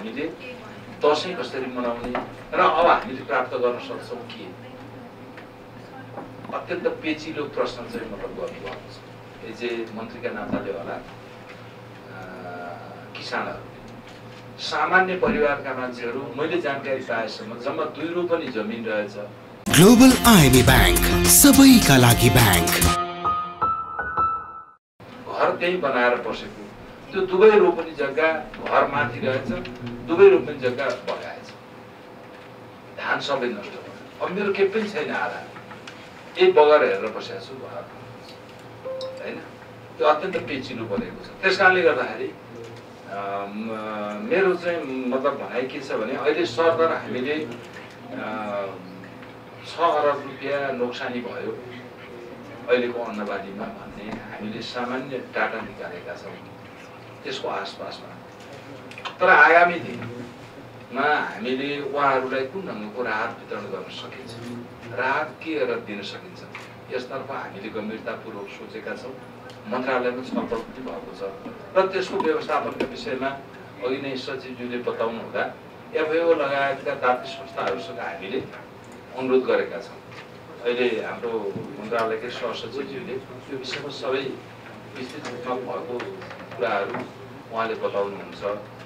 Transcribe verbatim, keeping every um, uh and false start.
हामीले दसैँ कसरी मनाउने र अब हामीले प्राप्त गर्न सक्छौँ के अत्यन्त पेचिलो प्रश्न चाहिँ मतलब गर्नुभएको छ। यो चाहिँ मन्त्रीका नाताले होला किसानहरू सामान्य परिवारका मान्छेहरू मैले जानकारी पाएसम्म जम्मा दुई रोपनी जमिन रहेछ। ग्लोबल आइएमए बैंक सबैका लागि बैंक। घर त्यही बनाएर बसेको त्यो दुवै रोपनी जग्गा घर माथि रहेछ, दुवै रोपनी जग्गा बगाएछ, धान सबै नष्ट भयो। अब मेरो केही पनि छैन, आधा यही बगर हेरेर बसेको छु घर होइन। त्यो अत्यन्त पेचिलो परेको छ। त्यस कारणले गर्दाखेरि मेरो चाहिँ मतलब भनाइ के छ भने अहिले सरदर हामीले छ अरब रुपियाँ नोक्सानी भयो अहिलेको अन्नबालीमा भन्ने हामीले सामान्य डाटा निकालेका छौँ त्यसको आसपासमा। तर आगामी दिनमा हामीले उहाँहरूलाई कुन ढङ्गको राहत वितरण गर्न सकिन्छ, राहत के गरेर दिन सकिन्छ यसतर्फ हामीले गम्भीरतापूर्वक सोचेका छौँ। मन्त्रालयमा छलफल पनि भएको छ र त्यसको व्यवस्थापनका विषयमा अघि नै सचिवज्यूले बताउनु हुँदा एफएओ लगायतका तात्विक संस्थाहरूसँग हामीले अनुरोध गरेका छौँ। अहिले हाम्रो मन्त्रालयकै सहसचिवज्यूले यो विषयमा सबै विस्तृत रूपमा भएको कुराहरू उहाँले बताउनुहुन्छ।